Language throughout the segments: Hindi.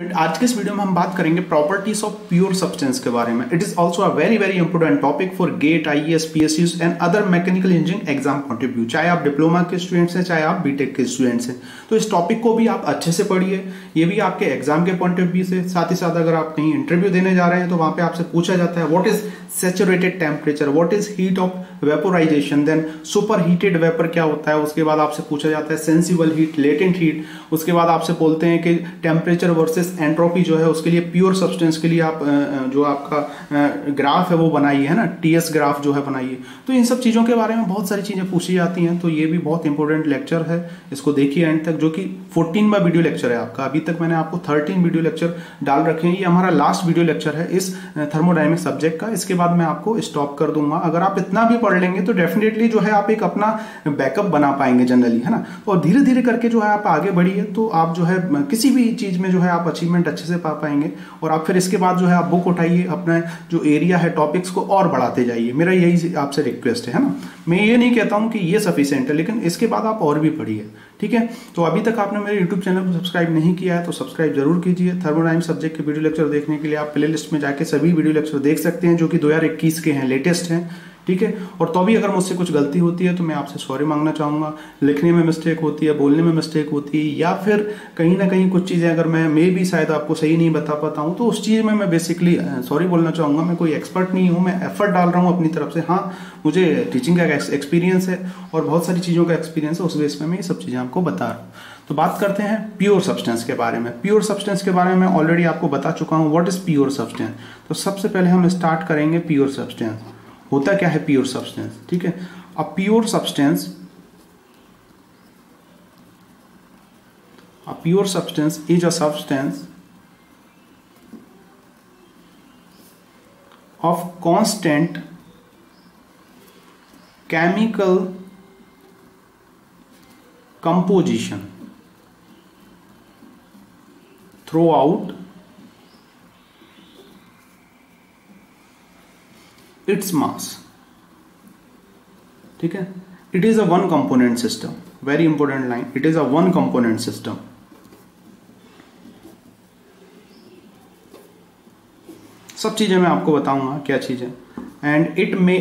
आज के इस वीडियो में हम बात करेंगे प्रॉपर्टीज ऑफ प्योर सब्सटेंस के बारे में। It is also a very very important topic for GATE, IAS, PSUs and other mechanical engineering exam point of view. चाहे आप डिप्लोमा के स्टूडेंट्स हैं, चाहे आप बीटेक के स्टूडेंट्स हैं, तो इस टॉपिक को भी आप अच्छे से पढ़िए। ये भी आपके एग्जाम के पॉइंट ऑफ व्यू से, साथ ही साथ अगर आप कहीं इंटरव्यू देने जा रहे हैं तो वहां पे आपसे पूछा जाता है what is saturated temperature, what is heat of vaporization, then super heated vapour क्या होता है। उसके बाद आपसे पूछा जाता है सेंसिबल हीट, लेटेंट हीट। उसके बाद आपसे बोलते हैं कि टेम्परेचर वर्सेस एंट्रोपी जो है उसके लिए प्योर सब्सटेंस के लिए आप जो आपका ग्राफ है वो बनाइए, है ना, टीएस ग्राफ जो है बनाइए। तो इन सब चीजों के बारे में बहुत सारी चीजें पूछी जाती हैं। तो ये भी बहुत इंपॉर्टेंट लेक्चर है, इसको देखिए एंड तक, जो कि 14वां वीडियो लेक्चर है आपका। अभी तक मैंने आपको 13 वीडियो लेक्चर डाल रखे हैं। ये हमारा लास्ट वीडियो लेक्चर है इस थर्मोडायनेमिक सब्जेक्ट का। इसके बाद मैं आपको स्टॉप कर दूंगा। अगर आप इतना भी पढ़ लेंगे तो डेफिनेटली जो है आप एक अपना बैकअप बना पाएंगे जनरली, है ना। और धीरे धीरे करके जो है आप आगे बढ़िए तो आप जो है किसी भी चीज में जो है आप अचीवमेंट अच्छे से पा पाएंगे। और आप फिर इसके बाद जो है आप बुक उठाइए, अपना जो एरिया है टॉपिक्स को और बढ़ाते जाइए। मेरा यही आपसे रिक्वेस्ट है ना। मैं ये नहीं कहता हूं कि ये सफिशिएंट है, लेकिन इसके बाद आप और भी पढ़िए, ठीक है। तो अभी तक आपने मेरे यूट्यूब चैनल को सब्सक्राइब नहीं किया है तो सब्सक्राइब जरूर कीजिए। थर्मोडायनेमिक सब्जेक्ट के वीडियो लेक्चर देखने के लिए आप प्लेलिस्ट में जाके सभी वीडियो लेक्चर देख सकते हैं, जो कि 2021 के हैं, लेटेस्ट हैं, ठीक है। और तो भी अगर मुझसे कुछ गलती होती है तो मैं आपसे सॉरी मांगना चाहूंगा। लिखने में मिस्टेक होती है, बोलने में मिस्टेक होती है, या फिर कहीं ना कहीं कुछ चीजें अगर मैं भी शायद आपको सही नहीं बता पाता हूं तो उस चीज में मैं बेसिकली सॉरी बोलना चाहूंगा। मैं कोई एक्सपर्ट नहीं हूं, मैं एफर्ट डाल रहा हूं अपनी तरफ से। हाँ, मुझे टीचिंग का एक्सपीरियंस है और बहुत सारी चीजों का एक्सपीरियंस है, उस बेस में मैं ये सब चीजें आपको बता रहा हूँ। तो बात करते हैं प्योर सब्सटेंस के बारे में। प्योर सब्सटेंस के बारे में मैं ऑलरेडी आपको बता चुका हूं व्हाट इज प्योर सब्सटेंस। तो सबसे पहले हम स्टार्ट करेंगे प्योर सब्सटेंस। होता क्या है प्योर सब्सटेंस, ठीक है। A pure substance is a substance of constant chemical composition throughout its mass, ठीक है। It is a one component system, very important line, it is a one component system. सब चीजें मैं आपको बताऊंगा क्या चीजें। And it may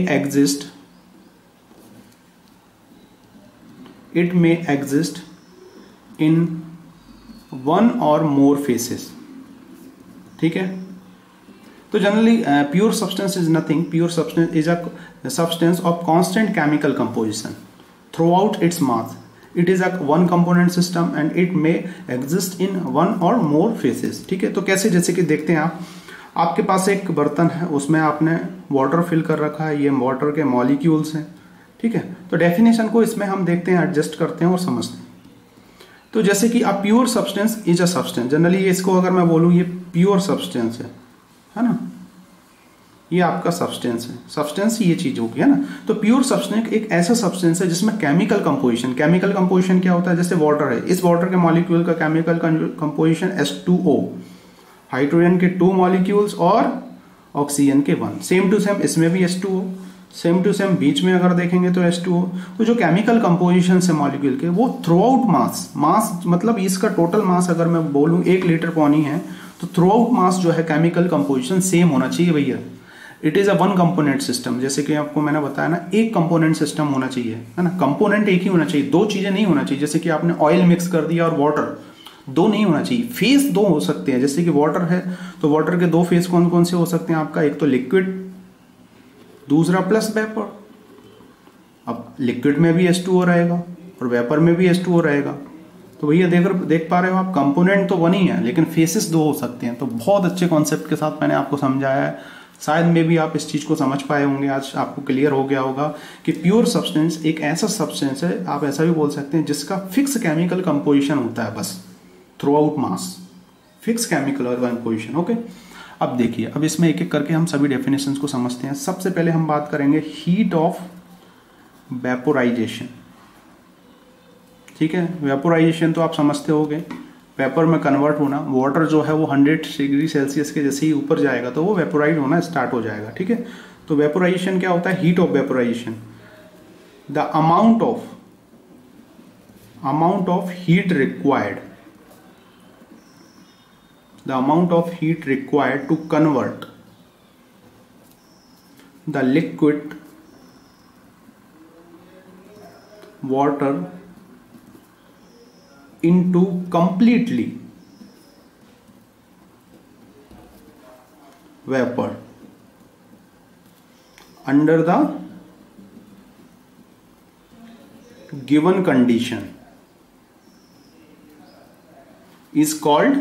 exist in one or more phases, ठीक है। तो generally pure substance is nothing, pure substance is a substance of constant chemical composition throughout its mass. It is a one component system and it may exist in one or more phases, ठीक है। तो कैसे, जैसे कि देखते हैं आपके पास एक बर्तन है, उसमें आपने वाटर फिल कर रखा है, ये वाटर के मॉलिक्यूल्स हैं, ठीक है। तो डेफिनेशन को इसमें हम देखते हैं, एडजस्ट करते हैं और समझते हैं। तो जैसे कि a pure substance is a substance, generally इसको अगर मैं बोलूं ये प्योर सब्सटेंस है ना, ये आपका सब्सटेंस है। सब्सटेंस ये चीज होगी, है ना। तो प्योर सब्सटेंस एक ऐसा सब्सटेंस है जिसमें केमिकल कंपोजिशन क्या होता है। जैसे वाटर है, इस वाटर के मॉलिक्यूल का केमिकल कंपोजिशन H2O, हाइड्रोजन के 2 मॉलिक्यूल्स और ऑक्सीजन के 1। सेम टू सेम इसमें भी H2O, सेम टू सेम बीच में अगर देखेंगे तो H2O। तो जो केमिकल कंपोजिशन है मॉलिक्यूल के, वो थ्रू आउट मास मतलब इसका टोटल मास अगर मैं बोलूं 1 लीटर पानी है तो थ्रू आउट मास जो है केमिकल कंपोजिशन सेम होना चाहिए भैया। It is a one component system, जैसे कि आपको मैंने बताया ना, एक कंपोनेंट सिस्टम होना चाहिए, है ना। कंपोनेंट एक ही होना चाहिए, दो चीजें नहीं होना चाहिए। जैसे कि आपने ऑयल मिक्स कर दिया और वाटर, दो नहीं होना चाहिए। फेस दो हो सकते हैं, जैसे कि वाटर है तो वाटर के 2 फेस कौन कौन से हो सकते हैं आपका, एक तो लिक्विड, दूसरा प्लस वेपर। अब लिक्विड में भी H2O रहेगा और वेपर में भी H2O रहेगा। तो भैया देख पा रहे हो आप, कंपोनेंट तो वन ही है लेकिन फेसेस 2 हो सकते हैं। तो बहुत अच्छे कॉन्सेप्ट के साथ मैंने आपको समझाया है, शायद में भी आप इस चीज को समझ पाए होंगे। आज आपको क्लियर हो गया होगा कि प्योर सब्सटेंस एक ऐसा सब्सटेंस है, आप ऐसा भी बोल सकते हैं, जिसका फिक्स केमिकल कंपोजिशन होता है बस throughout mass, fix chemical composition, okay. अब देखिए, अब इसमें एक एक करके हम सभी डेफिनेशंस को समझते हैं। सबसे पहले हम बात करेंगे हीट ऑफ वेपोराइजेशन, ठीक है। वेपोराइजेशन तो आप समझते होंगे, वेपर में कन्वर्ट होना। वाटर जो है वो 100 डिग्री सेल्सियस के जैसे ही ऊपर जाएगा तो वो वेपोराइज होना स्टार्ट हो जाएगा, ठीक है। तो वेपोराइजेशन क्या होता है, heat of vaporization, the amount of heat required the amount of heat required to convert the liquid water into completely vapor under the given condition is called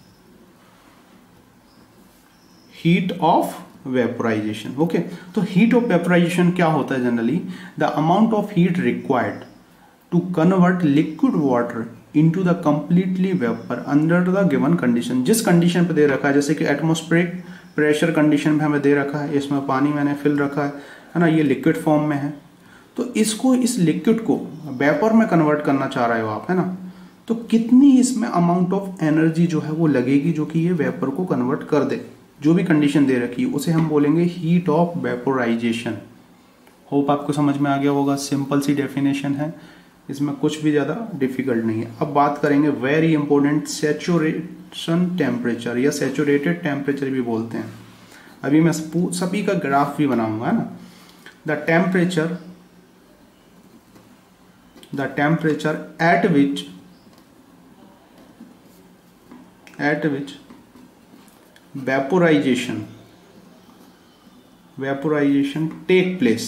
heat of vaporization. ओके, तो heat of vaporization क्या होता है generally? The amount of heat required to convert liquid water into the completely vapour under the given condition. जिस कंडीशन पे दे रखा है, जैसे कि एटमॉस्फेरिक प्रेशर कंडीशन में हमें दे रखा है, इसमें पानी मैंने फिल रखा है ना, ये लिक्विड फॉर्म में है, तो इसको, इस लिक्विड को वेपर में कन्वर्ट करना चाह रहे हो आप, है ना, तो कितनी इसमें अमाउंट ऑफ एनर्जी जो है वो लगेगी जो कि ये वेपर को कन्वर्ट कर दे. जो भी कंडीशन दे रखी है उसे हम बोलेंगे हीट ऑफ वेपोराइजेशन. होप आपको समझ में आ गया होगा. सिंपल सी डेफिनेशन है, इसमें कुछ भी ज़्यादा डिफिकल्ट नहीं है. अब बात करेंगे वेरी इंपॉर्टेंट सैचुरेशन टेम्परेचर, या सैचुरेटेड टेम्परेचर भी बोलते हैं. अभी मैं सभी का ग्राफ भी बनाऊंगा, है ना. The temperature at which vaporization take place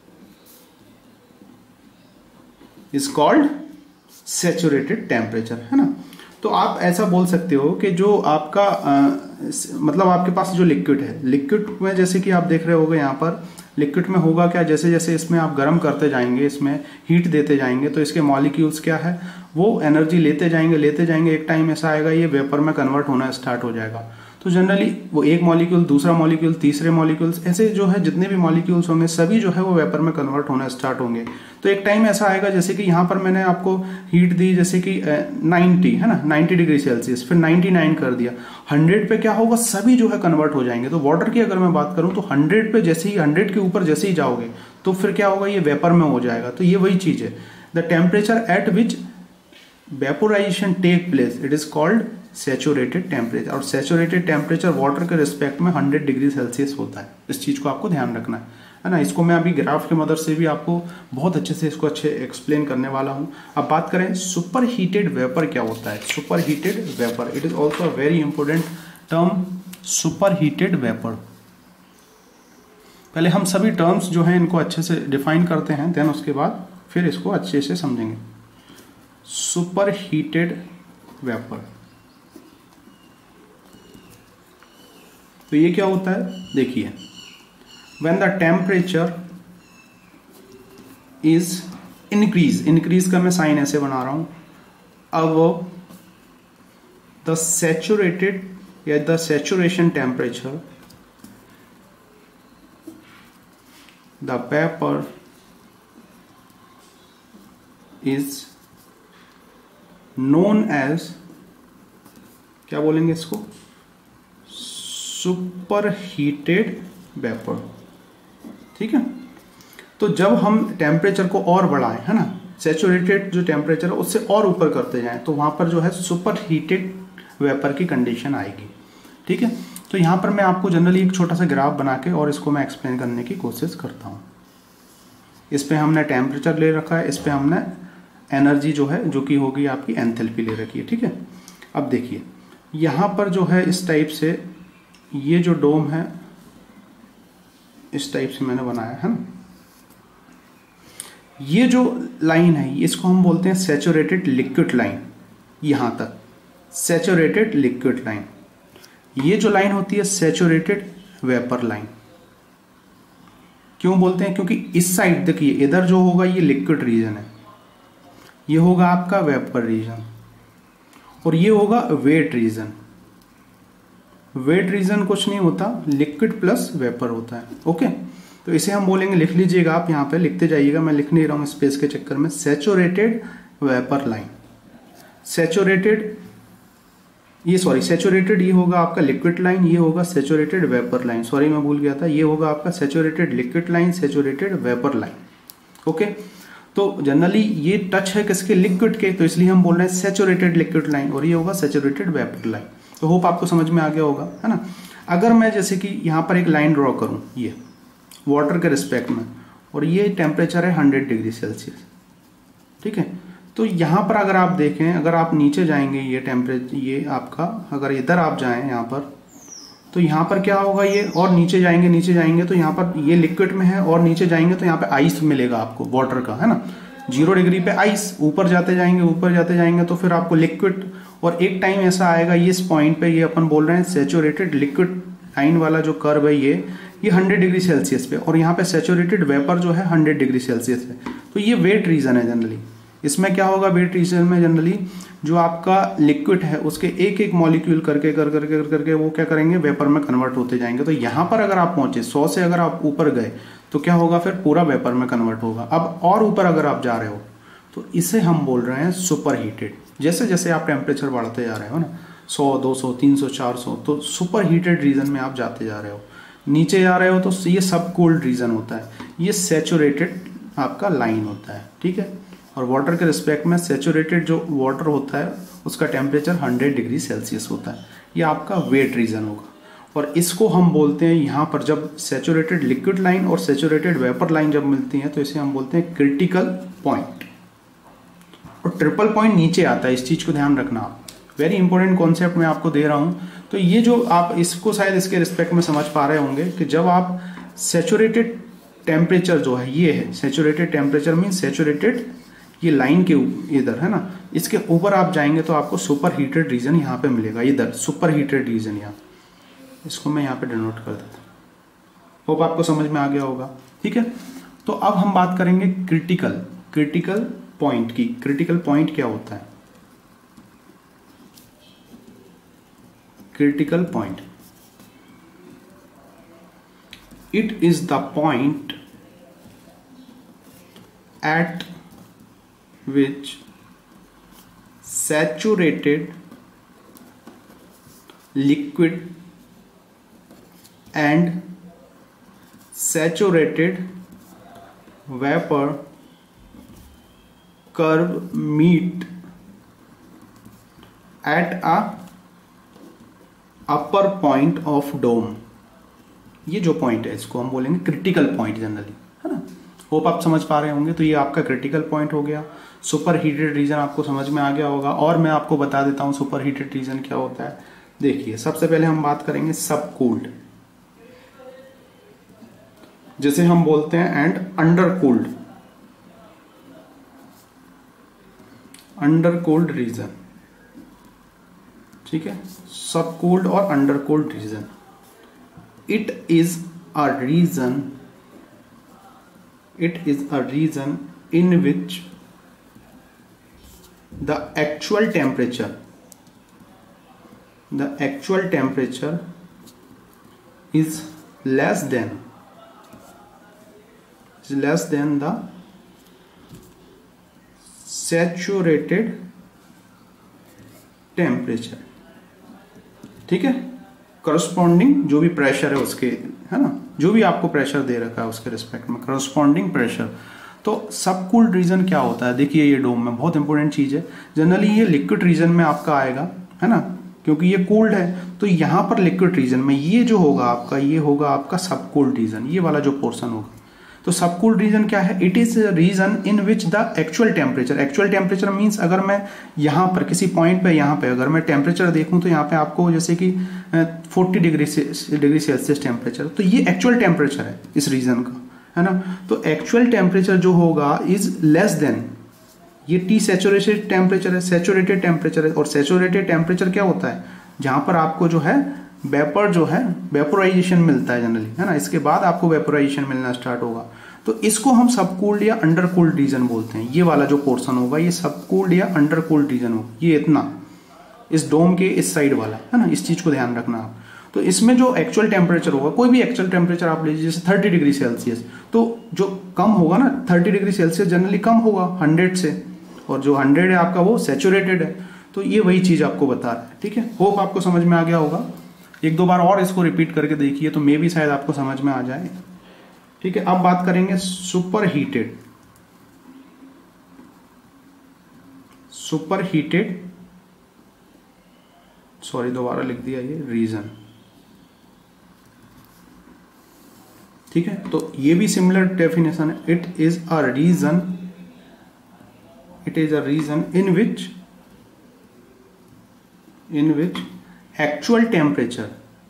is called saturated temperature, है ना. तो आप ऐसा बोल सकते हो कि जो आपका मतलब आपके पास जो लिक्विड है, लिक्विड में जैसे कि आप देख रहे होगे यहाँ पर, लिक्विड में होगा क्या, जैसे जैसे इसमें आप गर्म करते जाएंगे, इसमें हीट देते जाएंगे, तो इसके मॉलिक्यूल्स क्या है, वो एनर्जी लेते जाएंगे, एक टाइम ऐसा आएगा ये वेपर में कन्वर्ट होना स्टार्ट हो जाएगा. तो जनरली वो एक मॉलिक्यूल, दूसरा मॉलिक्यूल, तीसरे मॉलिक्यूल्स, ऐसे जो है जितने भी मॉलिक्यूल्स होंगे सभी जो है वो वेपर में कन्वर्ट होना स्टार्ट होंगे. तो एक टाइम ऐसा आएगा, जैसे कि यहाँ पर मैंने आपको हीट दी, जैसे कि 90, है ना, 90 डिग्री सेल्सियस, फिर 99 कर दिया, 100 पे क्या होगा, सभी जो है कन्वर्ट हो जाएंगे. तो वाटर की अगर मैं बात करूँ तो 100 पे जैसे ही, 100 के ऊपर जैसे ही जाओगे तो फिर क्या होगा, ये वेपर में हो जाएगा. तो ये वही चीज़ है, the temperature at which vaporization take place, it is called saturated temperature. और सैचुरेटेड टेम्परेचर वाटर के रिस्पेक्ट में 100 डिग्री सेल्सियस होता है. इस चीज़ को आपको ध्यान रखना है ना. इसको मैं अभी ग्राफ की मदद से भी आपको बहुत अच्छे से इसको एक्सप्लेन करने वाला हूँ. अब बात करें सुपर हीटेड वेपर क्या होता है. Super heated vapour, it is also a very important term, super heated vapour. पहले हम सभी टर्म्स जो हैं इनको अच्छे से डिफाइन करते हैं, देन उसके बाद फिर इसको अच्छे से समझेंगे. सुपर हीटेड वेपर, तो ये क्या होता है, देखिए, when the temperature is increase का मैं साइन ऐसे बना रहा हूं, अब the saturated या the saturation temperature, the vapor is known as, क्या बोलेंगे इसको, सुपर हीटेड वेपर. ठीक है. तो जब हम टेम्परेचर को और बढ़ाएं, है ना, सैचुरेटेड जो टेम्परेचर है उससे और ऊपर करते जाएं, तो वहां पर जो है सुपर हीटेड वेपर की कंडीशन आएगी. ठीक है. तो यहां पर मैं आपको जनरली एक छोटा सा ग्राफ बना के और इसको मैं एक्सप्लेन करने की कोशिश करता हूं. इस पे हमने टेम्परेचर ले रखा है, इस पे हमने एनर्जी जो है, जो कि होगी आपकी एंथैल्पी ले रखी है. ठीक है. अब देखिए यहां पर जो है इस टाइप से, ये जो डोम है इस टाइप से मैंने बनाया है ना, ये जो लाइन है इसको हम बोलते हैं सैचुरेटेड लिक्विड लाइन. यहां तक सैचुरेटेड लिक्विड लाइन. ये जो लाइन होती है सैचुरेटेड वेपर लाइन. क्यों बोलते हैं, क्योंकि इस साइड देखिए, इधर जो होगा ये लिक्विड रीजन है, ये होगा आपका वेपर रीजन, और ये होगा वेट रीजन. वेट रीजन कुछ नहीं होता, लिक्विड प्लस वेपर होता है. ओके. तो इसे हम बोलेंगे, लिख लीजिएगा आप, यहाँ पे लिखते जाइएगा, मैं लिख नहीं रहा हूँ स्पेस के चक्कर में, सैचुरेटेड वेपर लाइन. सैचुरेटेड ये होगा आपका लिक्विड लाइन, ये होगा सैचुरेटेड वेपर लाइन. सॉरी मैं भूल गया था, ये होगा आपका saturated liquid line, saturated vapour line. Okay. तो जनरली ये टच है किसके, लिक्विड के, तो इसलिए हम बोल रहे हैं सैचुरेटेड लिक्विड लाइन, और ये होगा सैचुरेटेड वेपर लाइन. तो होप आपको समझ में आ गया होगा, है ना। अगर मैं जैसे कि यहाँ पर एक लाइन ड्रॉ करूँ ये वाटर के रिस्पेक्ट में, और ये टेम्परेचर है 100 डिग्री सेल्सियस, ठीक है। तो यहाँ पर अगर आप देखें, अगर आप नीचे जाएंगे ये टेम्परेचर, ये आपका अगर इधर आप जाएं यहाँ पर, तो यहाँ पर क्या होगा ये, और नीचे जाएंगे तो यहाँ पर ये लिक्विड में है, और नीचे जाएंगे तो यहाँ पे आइस मिलेगा आपको वाटर का, है ना। 0 डिग्री पे आइस, ऊपर जाते जाएंगे तो फिर आपको लिक्विड, और एक टाइम ऐसा आएगा ये इस पॉइंट पे, ये अपन बोल रहे हैं सेचुरेटेड लिक्विड लाइन वाला जो कर्व है ये 100 डिग्री सेल्सियस पे, और यहाँ पे सेचुरेटेड वेपर जो है 100 डिग्री सेल्सियस पे। तो ये वेट रीजन है जनरली। इसमें क्या होगा, वेट रीजन में जनरली जो आपका लिक्विड है उसके एक एक मॉलिक्यूल करके वो क्या करेंगे, वेपर में कन्वर्ट होते जाएंगे। तो यहाँ पर अगर आप पहुंचे 100 से अगर आप ऊपर गए तो क्या होगा, फिर पूरा वेपर में कन्वर्ट होगा। अब और ऊपर अगर आप जा रहे हो तो इसे हम बोल रहे हैं सुपर हीटेड। जैसे जैसे आप टेम्परेचर बढ़ाते जा रहे हो ना, 100 200 300 400, तो सुपर हीटेड रीजन में आप जाते जा रहे हो। नीचे जा रहे हो तो ये सब कोल्ड रीजन होता है, ये सेचुरेटेड आपका लाइन होता है, ठीक है। और वाटर के रिस्पेक्ट में सेचुरेटेड जो वाटर होता है उसका टेम्परेचर 100 डिग्री सेल्सियस होता है। ये आपका वेट रीजन होगा। और इसको हम बोलते हैं यहाँ पर, जब सेचुरेटेड लिक्विड लाइन और सेचुरेटेड वेपर लाइन जब मिलती हैं तो इसे हम बोलते हैं क्रिटिकल पॉइंट। और ट्रिपल पॉइंट नीचे आता है, इस चीज को ध्यान रखना आप, वेरी इंपॉर्टेंट कॉन्सेप्ट मैं आपको दे रहा हूं। तो ये जो आप इसको शायद इसके रिस्पेक्ट में समझ पा रहे होंगे कि जब आप सेचुरेटेड टेम्परेचर जो है, ये है सेचुरेटेड टेम्परेचर मीन सेचुरेटेड ये लाइन के इधर है ना, इसके ऊपर आप जाएंगे तो आपको सुपर हीटेड रीजन यहाँ पे मिलेगा, इधर सुपर हीटेड रीजन। यहाँ इसको मैं यहाँ पे डिनोट कर देता हूँ। होप आपको समझ में आ गया होगा, ठीक है। तो अब हम बात करेंगे क्रिटिकल पॉइंट की। क्रिटिकल पॉइंट क्या होता है? Critical point, it is the point at which saturated liquid and saturated vapor curve meet at a upper point of dome। ये जो पॉइंट है इसको हम बोलेंगे क्रिटिकल पॉइंट जनरली, है ना। होप आप समझ पा रहे होंगे। तो ये आपका क्रिटिकल पॉइंट हो गया। सुपर हीटेड रीजन आपको समझ में आ गया होगा। और मैं आपको बता देता हूं सुपर हीटेड रीजन क्या होता है। देखिए, सबसे पहले हम बात करेंगे सब कूल्ड, जैसे हम बोलते हैं, एंड अंडर कूल्ड रीजन, ठीक है। सब कूल्ड और undercooled region, it is a region in which the actual temperature is less than the saturated temperature, ठीक है। करस्पॉन्डिंग जो भी प्रेशर है उसके, है ना, जो भी आपको प्रेशर दे रखा है उसके रिस्पेक्ट में करस्पॉन्डिंग प्रेशर। तो सब कूल्ड रीजन क्या होता है? देखिए, ये डोम में बहुत इंपॉर्टेंट चीज है। जनरली ये लिक्विड रीजन में आपका आएगा, है ना, क्योंकि ये कूल्ड है। तो यहाँ पर लिक्विड रीजन में ये जो होगा आपका, ये होगा आपका सब कूल्ड रीजन, ये वाला जो पोर्शन होगा। तो सब कूल्ड रीजन क्या है? It is region in which the actual temperature means, अगर मैं यहाँ पर किसी पॉइंट पे, यहाँ पे अगर मैं टेम्परेचर देखूं तो यहाँ पे आपको जैसे कि 40 डिग्री सेल्सियस टेम्परेचर, तो ये एक्चुअल टेम्परेचर है इस रीजन का, है ना। तो एक्चुअल टेम्परेचर जो होगा इज लेस देन, ये टी सैचुरेटेड टेम्परेचर है, सैचुरेटेड टेम्परेचर है। और सैचुरेटेड टेम्परेचर क्या होता है? जहां पर आपको जो है वेपर जो है वेपोराइजेशन मिलता है जनरली, है ना। इसके बाद आपको वेपोराइजेशन मिलना स्टार्ट होगा। तो इसको हम सब कूल्ड या अंडर कूल्ड रीजन बोलते हैं। ये वाला जो पोर्शन होगा ये सब कूल्ड या अंडर कूल्ड रीजन होगा। ये इतना इस डोम के इस साइड वाला, है ना, इस चीज को ध्यान रखना आप। तो इसमें जो एक्चुअल टेम्परेचर होगा, कोई भी एक्चुअल टेम्परेचर आप लीजिए, जैसे 30 डिग्री सेल्सियस, तो जो कम होगा ना 30 डिग्री सेल्सियस जनरली कम होगा 100 से, और जो 100 है आपका वो सैचुरेटेड है। तो ये वही चीज आपको बता रहा है, ठीक है। होप आपको समझ में आ गया होगा। एक दो बार और इसको रिपीट करके देखिए तो मे भी शायद आपको समझ में आ जाए, ठीक है। अब बात करेंगे सुपर हीटेड सॉरी दोबारा लिख दिया ये रीजन, ठीक है। तो ये भी सिमिलर डेफिनेशन है, it is a region, it is a region in which actual temperature,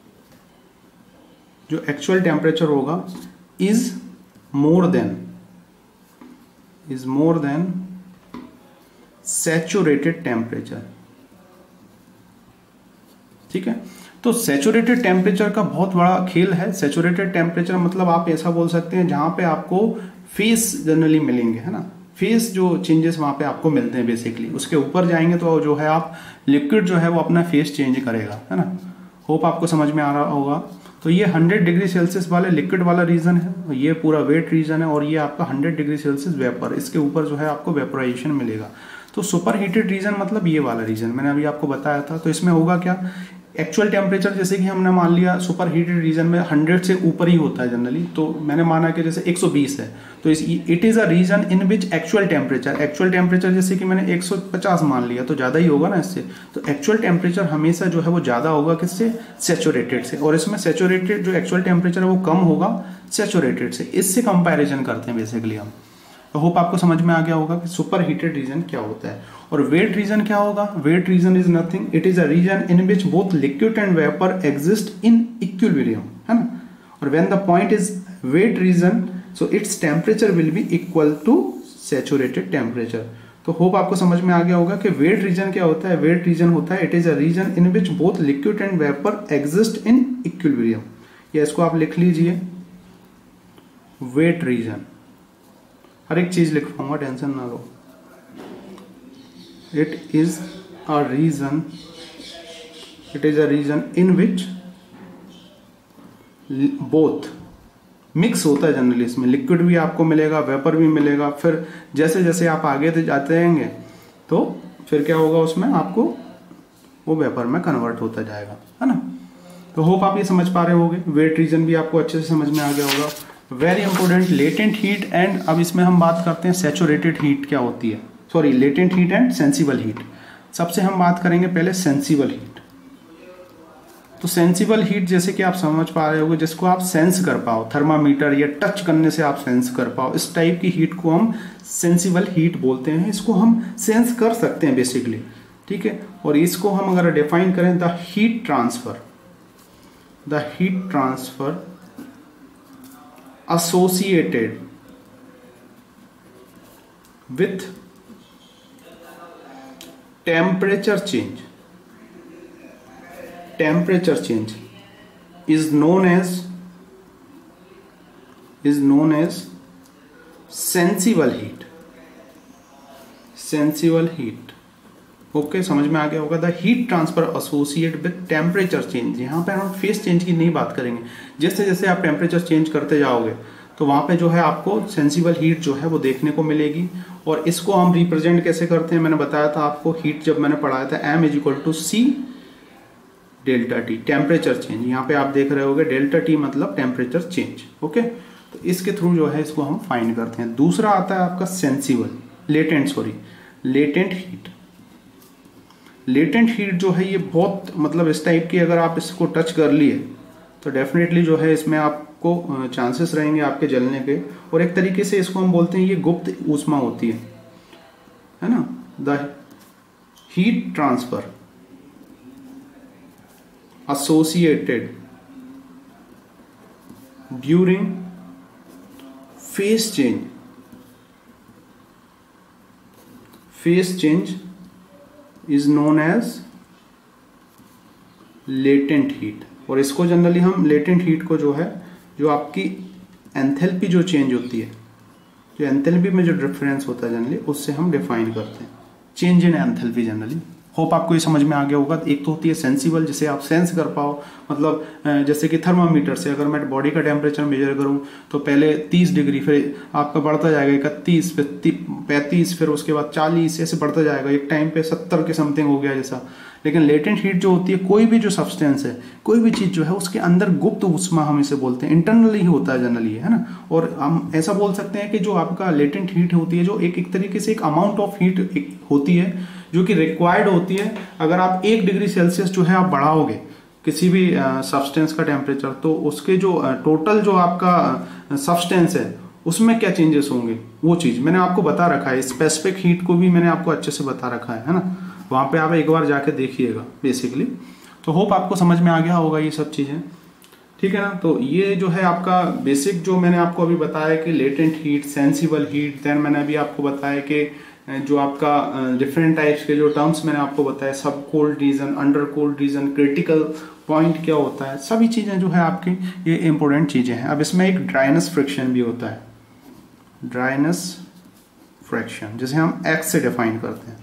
जो एक्चुअल टेम्परेचर होगा is more than saturated temperature, ठीक है। तो सैचुरेटेड टेम्परेचर का बहुत बड़ा खेल है। सैचुरेटेड टेम्परेचर मतलब आप ऐसा बोल सकते हैं जहां पे आपको फेस जनरली मिलेंगे, है ना, फेस जो चेंजेस वहां पे आपको मिलते हैं बेसिकली। उसके ऊपर जाएंगे तो जो है आप लिक्विड जो है वो अपना फेस चेंज करेगा, है ना। होप आपको समझ में आ रहा होगा। तो ये 100 डिग्री सेल्सियस वाले लिक्विड वाला रीजन है, ये पूरा वेट रीजन है, और ये आपका 100 डिग्री सेल्सियस वेपर, इसके ऊपर जो है आपको वेपोराइजेशन मिलेगा। तो सुपर हीटेड रीजन मतलब ये वाला रीजन मैंने अभी आपको बताया था। तो इसमें होगा क्या, एक्चुअल टेम्परेचर जैसे कि हमने मान लिया सुपर हीटेड रीजन में 100 से ऊपर ही होता है जनरली, तो मैंने माना कि जैसे 120 है, तो it is a region in which actual temperature जैसे कि मैंने 150 मान लिया तो ज़्यादा ही होगा ना इससे। तो एक्चुअल टेम्परेचर हमेशा जो है वो ज़्यादा होगा किससे, सैचुरेटेड से, और इसमें सैचुरेटेड जो एक्चुअल टेम्परेचर है वो कम होगा सैचुरेटेड से। इससे कंपैरिजन करते हैं बेसिकली हम। तो होप आपको समझ में आ गया होगा कि सुपर हीटेड रीजन क्या होता है। और वेट रीजन क्या होगा, wet region is nothing, it is a region in which both liquid and vapour exist in equilibrium, है ना। और when the point is wet region, so its temperature will be equal to saturated temperature. तो होप आपको समझ में आ गया होगा कि वेट रीजन क्या होता है। वेट रीजन होता है, it is a region in which both liquid and vapour exist in equilibrium. या इसको आप लिख लीजिए वेट रीजन, हर एक चीज लिख पाऊंगा, टेंशन ना लो। It is a region in which both mix होता है जनरली, इसमें लिक्विड भी आपको मिलेगा, वेपर भी मिलेगा। फिर जैसे जैसे आप आगे जाते रहेंगे तो फिर क्या होगा, उसमें आपको वो वेपर में कन्वर्ट होता जाएगा, है ना। तो होप आप ये समझ पा रहे होगे। वेट रीजन भी आपको अच्छे से समझ में आ गया होगा। Very important, latent heat and, अब इसमें हम बात करते हैं सैचुरेटेड हीट क्या होती है, sorry latent heat and sensible heat. सबसे हम बात करेंगे पहले सेंसिबल हीट। तो सेंसिबल हीट जैसे कि आप समझ पा रहे होगे, जिसको आप सेंस कर पाओ, थर्मामीटर या टच करने से आप सेंस कर पाओ, इस टाइप की हीट को हम सेंसिबल हीट बोलते हैं। इसको हम सेंस कर सकते हैं बेसिकली, ठीक है। और इसको हम अगर डिफाइन करें, the heat transfer associated with temperature change is known as sensible heat। Okay, समझ में आ गया होगा। The heat transfer associate with temperature change. यहाँ पे हम फेस चेंज की नहीं बात करेंगे, जैसे जैसे आप टेम्परेचर चेंज करते जाओगे तो वहाँ पे जो है आपको सेंसिबल हीट जो है वो देखने को मिलेगी। और इसको हम रिप्रेजेंट कैसे करते हैं, मैंने बताया था आपको, हीट जब मैंने पढ़ाया था M = C delta T, temperature change. यहाँ पे आप देख रहे होगे डेल्टा टी मतलब टेम्परेचर चेंज। ओके, तो इसके थ्रू जो है इसको हम फाइंड करते हैं। दूसरा आता है आपका लेटेंट हीट। लेटेंट हीट जो है ये बहुत मतलब इस टाइप की, अगर आप इसको टच कर लिए तो डेफिनेटली जो है इसमें आपको चांसेस रहेंगे आपके जलने के। और एक तरीके से इसको हम बोलते हैं ये गुप्त ऊष्मा होती है ना। The heat transfer associated during phase change is known as latent heat. और इसको जनरली हम लेटेंट हीट को जो है, जो आपकी एंथैल्पी जो चेंज होती है, जो एंथैल्पी में जो डिफरेंस होता है जनरली, उससे हम डिफाइन करते हैं change in enthalpy generally. Hope आपको ये समझ में आ गया होगा। एक तो होती है सेंसिबल, जिसे आप सेंस कर पाओ, मतलब जैसे कि थर्मामीटर से अगर मैं बॉडी का टेम्परेचर मेजर करूं तो पहले 30 डिग्री, फिर आपका बढ़ता जाएगा 31, फिर 35, फिर उसके बाद 40, ऐसे बढ़ता जाएगा। एक टाइम पे 70 के समथिंग हो गया जैसा। लेकिन लेटेंट हीट जो होती है, कोई भी जो सब्सटेंस है, कोई भी चीज़ जो है, उसके अंदर गुप्त ऊष्मा हम इसे बोलते हैं, इंटरनली ही होता है जनरली, है ना। और हम ऐसा बोल सकते हैं कि जो आपका लेटेंट हीट होती है, जो एक तरीके से एक अमाउंट ऑफ हीट होती है जो कि रिक्वायर्ड होती है। अगर आप 1 डिग्री सेल्सियस जो है आप बढ़ाओगे किसी भी सब्सटेंस का टेम्परेचर, तो उसके जो टोटल जो आपका सब्सटेंस है उसमें क्या चेंजेस होंगे, वो चीज मैंने आपको बता रखा है। स्पेसिफिक हीट को भी मैंने आपको अच्छे से बता रखा है ना, वहां पे आप एक बार जाके देखिएगा बेसिकली। तो होप आपको समझ में आ गया होगा ये सब चीजें, ठीक है ना। तो ये जो है आपका बेसिक जो मैंने आपको अभी बताया कि latent heat, sensible heat, then मैंने अभी आपको बताया कि जो आपका डिफरेंट टाइप्स के जो टर्म्स मैंने आपको बताया, sub cold region, under cold region, critical point क्या होता है, सभी चीजें जो है आपकी ये इंपॉर्टेंट चीजें हैं। अब इसमें एक ड्राइनेस फ्रिक्शन भी होता है, ड्राइनेस फ्रिक्शन जिसे हम एक्स से डिफाइन करते हैं,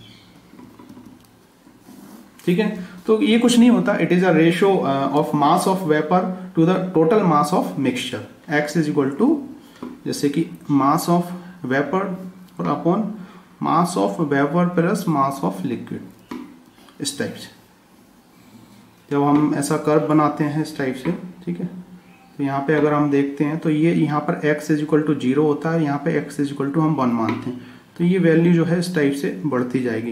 ठीक है। तो ये कुछ नहीं होता, it is a ratio of mass of vapour to the total mass of mixture. X is equal to जैसे कि mass of vapour upon mass of vapour plus mass of liquid, इस टाइप से जब हम ऐसा कर्व बनाते हैं इस टाइप से, ठीक है। तो यहाँ पे अगर हम देखते हैं तो ये यहाँ पर x इज इक्वल टू 0 होता है, यहाँ पे x इज इक्वल टू हम 1 मानते हैं, तो ये वैल्यू जो है इस टाइप से बढ़ती जाएगी।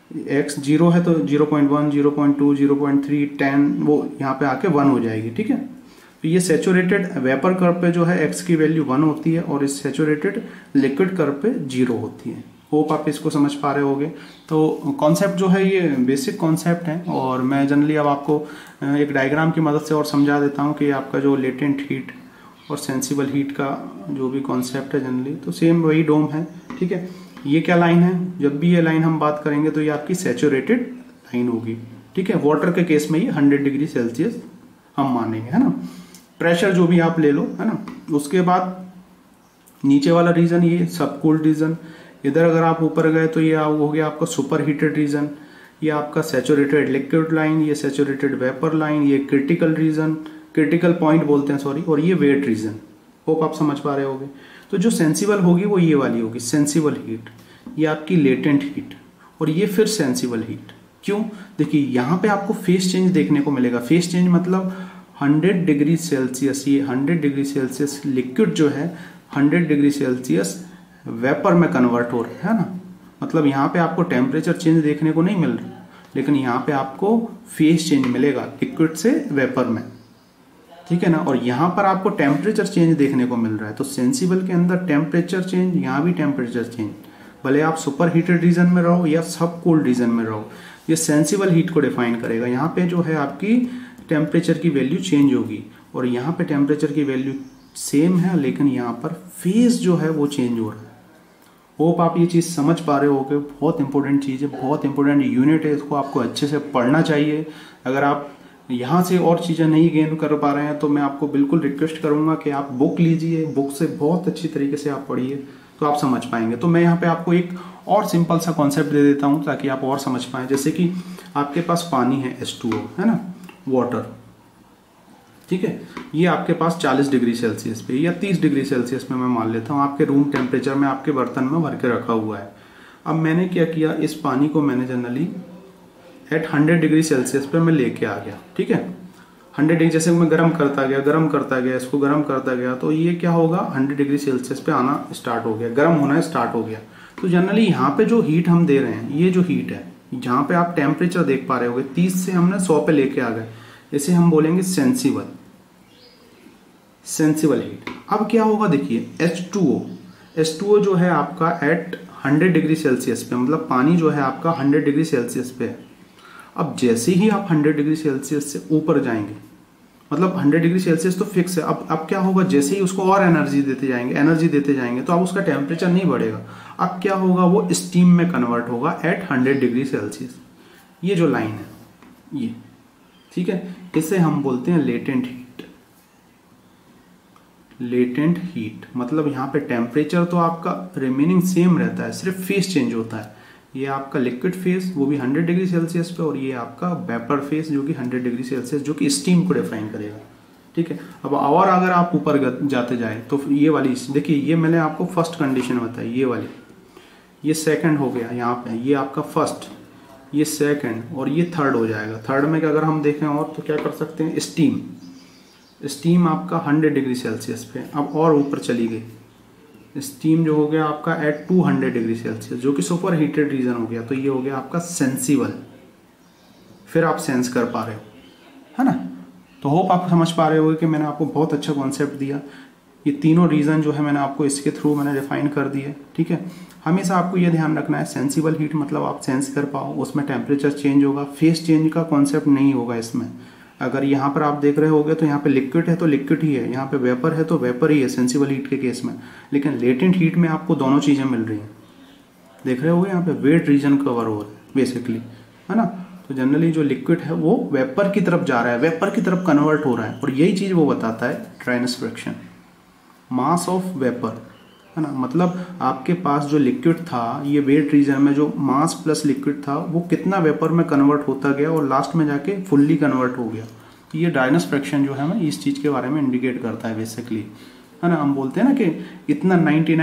x 0 है तो 0.1, 0.2, 0.3, 10 वो यहाँ पे आके 1 हो जाएगी, ठीक है। तो ये सैचुरेटेड वेपर कर्व पे जो है x की वैल्यू 1 होती है और इस सैचुरेटेड लिक्विड कर्व पे 0 होती है। होप आप इसको समझ पा रहे होगे। तो कॉन्सेप्ट जो है ये बेसिक कॉन्सेप्ट है, और मैं जनरली अब आपको एक डायग्राम की मदद से और समझा देता हूँ कि आपका जो लेटेंट हीट और सेंसिबल हीट का जो भी कॉन्सेप्ट है जनरली, तो सेम वही डोम है, ठीक है। ये क्या लाइन है, जब भी ये लाइन हम बात करेंगे तो ये आपकी सैचुरेटेड लाइन होगी, ठीक है। वाटर के केस में ये 100 डिग्री सेल्सियस हम मानेंगे, है ना। प्रेशर जो भी आप ले लो, है ना। उसके बाद नीचे वाला रीजन ये सब कोल्ड रीजन, इधर अगर आप ऊपर गए तो ये हो गया आपका सुपर हीटेड रीजन, ये आपका सैचुरेटेड लिक्विड लाइन, ये सैचुरेटेड वेपर लाइन, ये क्रिटिकल रीजन, क्रिटिकल पॉइंट बोलते हैं सॉरी, और ये वेट रीजन। होप आप समझ पा रहे होगे। तो जो सेंसिबल होगी वो ये वाली होगी, सेंसिबल हीट, ये आपकी लेटेंट हीट, और ये फिर सेंसिबल हीट। क्यों, देखिए यहाँ पे आपको फेस चेंज देखने को मिलेगा। फेस चेंज मतलब 100 डिग्री सेल्सियस, ये 100 डिग्री सेल्सियस लिक्विड जो है 100 डिग्री सेल्सियस वेपर में कन्वर्ट हो रहा है ना। मतलब यहाँ पे आपको टेम्परेचर चेंज देखने को नहीं मिल रहा, लेकिन यहाँ पे आपको फेस चेंज मिलेगा लिक्विड से वेपर में, ठीक है ना। और यहाँ पर आपको टेम्परेचर चेंज देखने को मिल रहा है। तो सेंसिबल के अंदर टेम्परेचर चेंज, यहाँ भी टेम्परेचर चेंज, भले आप सुपर हीटेड रीजन में रहो या सब कोल्ड रीजन में रहो, ये सेंसिबल हीट को डिफाइन करेगा। यहाँ पे जो है आपकी टेम्परेचर की वैल्यू चेंज होगी, और यहाँ पे टेम्परेचर की वैल्यू सेम है, लेकिन यहाँ पर फेस जो है वो चेंज हो रहा है। होप आप ये चीज़ समझ पा रहे हो कि बहुत इंपॉर्टेंट चीज़ है, बहुत इंपॉर्टेंट यूनिट है, इसको आपको अच्छे से पढ़ना चाहिए। अगर आप यहाँ से और चीज़ें नहीं गेन कर पा रहे हैं तो मैं आपको बिल्कुल रिक्वेस्ट करूँगा कि आप बुक लीजिए, बुक से बहुत अच्छी तरीके से आप पढ़िए तो आप समझ पाएंगे। तो मैं यहाँ पे आपको एक और सिंपल सा कॉन्सेप्ट दे देता हूँ ताकि आप और समझ पाएँ। जैसे कि आपके पास पानी है H2O, है ना, वाटर, ठीक है। ये आपके पास 40 डिग्री सेल्सियस पे या 30 डिग्री सेल्सियस में मैं मान लेता हूँ आपके रूम टेम्परेचर में आपके बर्तन में भर के रखा हुआ है। अब मैंने क्या किया, इस पानी को मैंने जनरली एट 100 डिग्री सेल्सियस पे मैं लेके आ गया, ठीक है। 100 डिग्री जैसे मैं गर्म करता गया, इसको गर्म करता गया, तो ये क्या होगा 100 डिग्री सेल्सियस पे आना स्टार्ट हो गया, गर्म होना स्टार्ट हो गया। तो जनरली यहाँ पे जो हीट हम दे रहे हैं, ये जो हीट है जहाँ पे आप टेम्परेचर देख पा रहे होगे 30 से हमने 100 पे लेके आ गए, इसे हम बोलेंगे सेंसिबल हीट। अब क्या होगा, देखिए H2O जो है आपका एट 100 डिग्री सेल्सियस पे, मतलब पानी जो है आपका 100 डिग्री सेल्सियस पे है। अब जैसे ही आप 100 डिग्री सेल्सियस से ऊपर जाएंगे, मतलब 100 डिग्री सेल्सियस तो फिक्स है, अब क्या होगा, जैसे ही उसको और एनर्जी देते जाएंगे तो अब उसका टेम्परेचर नहीं बढ़ेगा। अब क्या होगा, वो स्टीम में कन्वर्ट होगा एट 100 डिग्री सेल्सियस। ये जो लाइन है ये, ठीक है, इसे हम बोलते हैं लेटेंट हीट। मतलब यहाँ पे टेम्परेचर तो आपका रिमेनिंग सेम रहता है, सिर्फ फेस चेंज होता है। ये आपका लिक्विड फेस वो भी 100 डिग्री सेल्सियस पे, और ये आपका वेपर फेस जो कि 100 डिग्री सेल्सियस, जो कि स्टीम को डिफाइन करेगा, ठीक है। अब और अगर आप ऊपर जाते जाए तो ये वाली देखिए, ये मैंने आपको फर्स्ट कंडीशन बताई, ये वाली, ये सेकंड हो गया यहाँ पे, ये आपका फर्स्ट, ये सेकंड, और ये थर्ड हो जाएगा। थर्ड में अगर हम देखें और तो क्या कर सकते हैं, स्टीम आपका 100 डिग्री सेल्सियस पे अब और ऊपर चली गई, स्टीम जो हो गया आपका एट 200 डिग्री सेल्सियस, जो कि सुपर हीटेड रीजन हो गया। तो ये हो गया आपका सेंसिबल, फिर आप सेंस कर पा रहे हो, है ना। तो होप आप समझ पा रहे हो कि मैंने आपको बहुत अच्छा कॉन्सेप्ट दिया। ये तीनों रीज़न जो है मैंने आपको इसके थ्रू मैंने डिफाइन कर दिए, ठीक है। हमेशा आपको ये ध्यान रखना है, सेंसिबल हीट मतलब आप सेंस कर पाओ, उसमें टेम्परेचर चेंज होगा, फेस चेंज का कॉन्सेप्ट नहीं होगा इसमें। अगर यहाँ पर आप देख रहे होगे तो यहाँ पे लिक्विड है तो लिक्विड ही है, यहाँ पे वेपर है तो वेपर ही है सेंसिबल हीट के केस में। लेकिन लेटेंट हीट में आपको दोनों चीज़ें मिल रही हैं, देख रहे होगे यहाँ पे वेट रीजन कवर हो रहा है बेसिकली, है ना। तो जनरली जो लिक्विड है वो वेपर की तरफ जा रहा है, वेपर की तरफ कन्वर्ट हो रहा है, और यही चीज़ वो बताता है dryness fraction, mass of vapour, है ना। मतलब आपके पास जो लिक्विड था, ये वेट रीजन में जो मास प्लस लिक्विड था वो कितना वेपर में कन्वर्ट होता गया और लास्ट में जाके फुल्ली कन्वर्ट हो गया। तो ये ड्राइनेस फ्रैक्शन जो है हमें इस चीज़ के बारे में इंडिकेट करता है बेसिकली, है ना। हम बोलते हैं ना कि इतना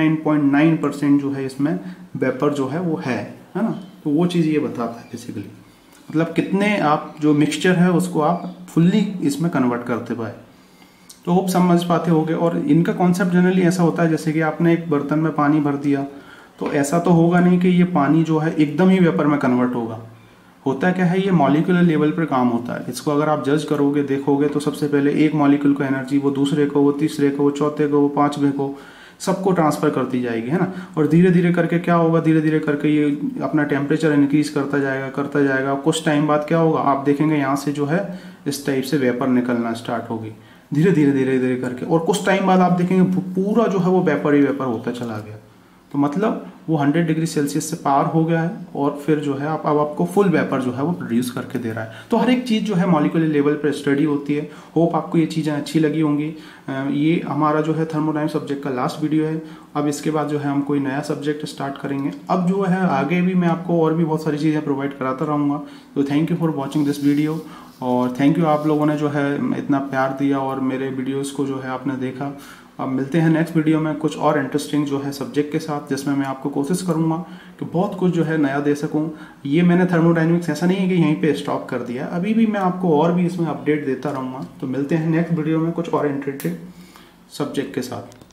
99.9% जो है इसमें वेपर जो है वो है ना। तो वो चीज़ ये बताता है बेसिकली, मतलब कितने आप जो मिक्सचर है उसको आप फुल्ली इसमें कन्वर्ट करते पाए। तो होप समझ पाते होगे। और इनका कॉन्सेप्ट जनरली ऐसा होता है, जैसे कि आपने एक बर्तन में पानी भर दिया, तो ऐसा तो होगा नहीं कि ये पानी जो है एकदम ही वेपर में कन्वर्ट होगा। होता क्या है, ये मॉलिक्यूलर लेवल पर काम होता है। इसको अगर आप जज करोगे, देखोगे, तो सबसे पहले एक मॉलिक्यूल को एनर्जी वो दूसरे को, वो तीसरे को, वो चौथे को, वो पांचवें को, सबको ट्रांसफर करती जाएगी, है ना। और धीरे धीरे करके क्या होगा, धीरे धीरे करके ये अपना टेम्परेचर इंक्रीज करता जाएगा। कुछ टाइम बाद क्या होगा, आप देखेंगे यहाँ से जो है इस टाइप से वेपर निकलना स्टार्ट होगी धीरे धीरे करके, और कुछ टाइम बाद आप देखेंगे पूरा जो है वो वेपर ही वेपर होता चला गया। तो मतलब वो 100 डिग्री सेल्सियस से पार हो गया है, और फिर जो है अब आपको फुल वेपर जो है वो प्रोड्यूस करके दे रहा है। तो हर एक चीज़ जो है मॉलिक्यूलर लेवल पर स्टडी होती है। होप आपको ये चीज़ें अच्छी लगी होंगी। ये हमारा जो है थर्मोडायनामिक्स सब्जेक्ट का लास्ट वीडियो है। अब इसके बाद जो है हम कोई नया सब्जेक्ट स्टार्ट करेंगे। अब जो है आगे भी मैं आपको और भी बहुत सारी चीज़ें प्रोवाइड कराता रहूँगा। तो thank you for watching this video, और थैंक यू आप लोगों ने जो है इतना प्यार दिया और मेरे वीडियोज़ को जो है आपने देखा। अब मिलते हैं नेक्स्ट वीडियो में कुछ और इंटरेस्टिंग जो है सब्जेक्ट के साथ, जिसमें मैं आपको कोशिश करूंगा कि बहुत कुछ जो है नया दे सकूं। ये मैंने थर्मोडायनामिक्स ऐसा नहीं है कि यहीं पे स्टॉप कर दिया, अभी भी मैं आपको और भी इसमें अपडेट देता रहूंगा। तो मिलते हैं नेक्स्ट वीडियो में कुछ और इंटरेस्टिंग सब्जेक्ट के साथ।